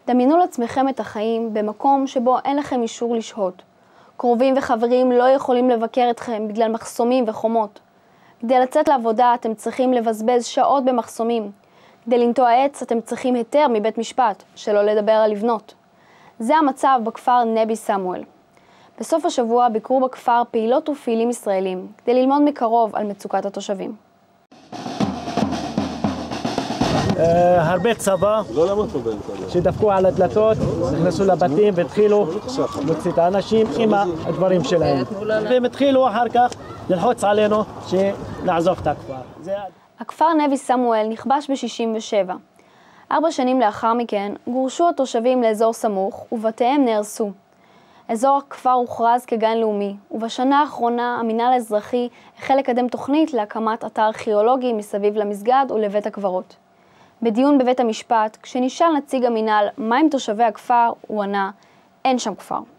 דמיינו לעצמכם את החיים במקום שבו אין לכם אישור לשהות. קרובים וחברים לא יכולים לבקר אתכם בגלל מחסומים וחומות. כדי לצאת לעבודה אתם צריכים לבזבז שעות במחסומים. כדי לנטוע עץ אתם צריכים היתר מבית משפט, שלא לדבר על לבנות. זה המצב בכפר נבי סמואל. בסוף השבוע ביקרו בכפר פעילות ופעילים ישראלים, כדי ללמוד מקרוב על מצוקת התושבים. הרבה צבא שדפקו על הדלתות, נכנסו לבתים והתחילו להוציא את האנשים עם הדברים שלהם. והם התחילו אחר כך ללחוץ עלינו שנעזוב את הכפר. הכפר נבי סמואל נכבש ב-67. 4 שנים לאחר מכן גורשו התושבים לאזור סמוך ובתיהם נהרסו. אזור הכפר הוכרז כגן לאומי, ובשנה האחרונה המינהל האזרחי החל לקדם תוכנית להקמת אתר ארכיאולוגי מסביב למסגד ולבית הקברות. בדיון בבית המשפט, כשנשאל נציג המינהל מה עם תושבי הכפר, הוא ענה, אין שם כפר.